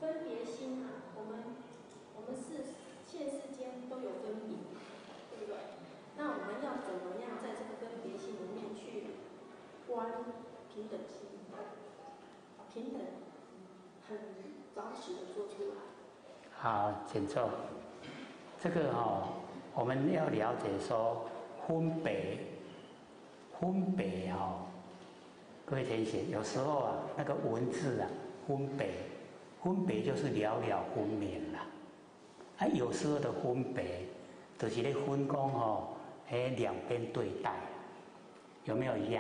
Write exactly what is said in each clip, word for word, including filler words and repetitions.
分别心啊，我们我们是现世间都有分别，对不对？那我们要怎么样在这个分别心里面去观平等心？平等很着实的做出来。 好，请坐。这个哦，我们要了解说分别，分别哦，各位同学，有时候啊，那个文字啊，分别，分别就是了了分明啦。啊，有时候的分别，就是咧分工哦，哎，两边对待，有没有一样？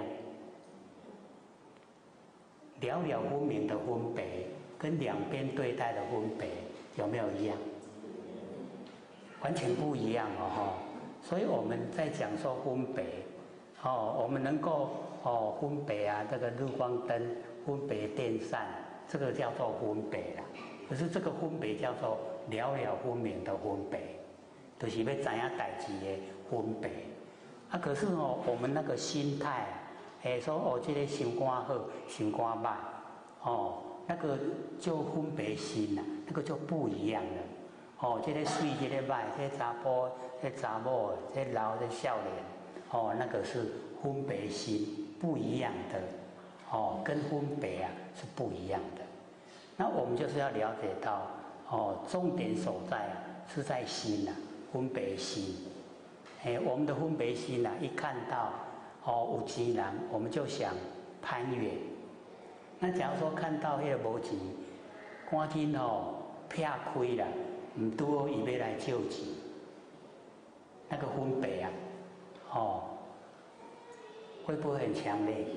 了了分明的分别，跟两边对待的分别，有没有一样？完全不一样哦，哈！所以我们在讲说分别，哦，我们能够哦分别啊，这个日光灯分别电扇，这个叫做分别啦。可是这个分别叫做了了分明的分别，就是要知影代志的分别。啊，可是哦，我们那个心态啊，哎说哦，这个心肝好，心肝歹，哦，那个就分别心啦，那个就不一样了。哦，这个水，这个歹，这个查甫，这个查某，这个老，这个少年，哦，那个是分别心不一样的，哦，跟分别啊是不一样的。那我们就是要了解到，哦，重点所在啊是在心啊，分别心。哎，我们的分别心啊，一看到哦有钱人，我们就想攀援。那假如说看到那个无钱，赶紧哦撇开啦。唔多，伊要来救济，那个分别啊，哦，会不会很强烈？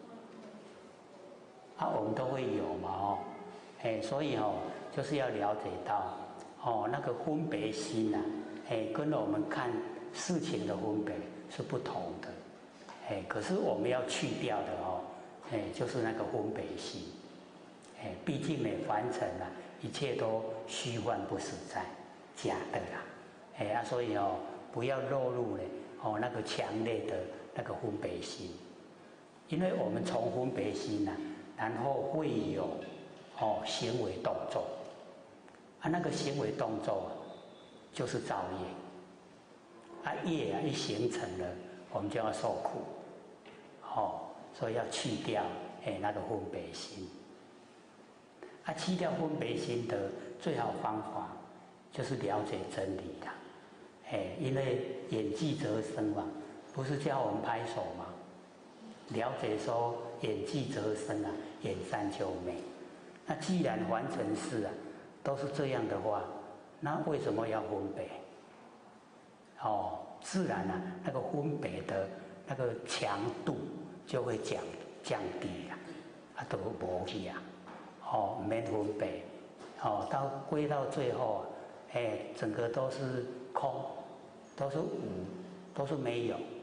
啊，我们都会有嘛，哦，哎，所以哦，就是要了解到，哦，那个分别心啊，哎，跟我们看事情的分别是不同的，哎，可是我们要去掉的哦，哎，就是那个分别心，哎，毕竟呢，凡尘啊。一切都虚幻不实在，假的啦，哎啊，所以哦，不要落入呢哦那个强烈的那个分别心，因为我们从分别心呐、啊，然后会有哦行为动作，啊那个行为动作啊就是造业，啊业啊一形成了，我们就要受苦，哦，所以要去掉哎那个分别心。啊，去掉分别心的最好方法就是了解真理啦。哎，因为眼即则生嘛，不是叫我们拍手吗？了解说眼即则生啊，眼善就美。那既然凡尘事啊都是这样的话，那为什么要分别？哦，自然啊，那个分别的那个强度就会降降低啦，啊，都无去啊。哦，没分别，哦，到归到最后啊，哎，整个都是空，都是无，都是没有。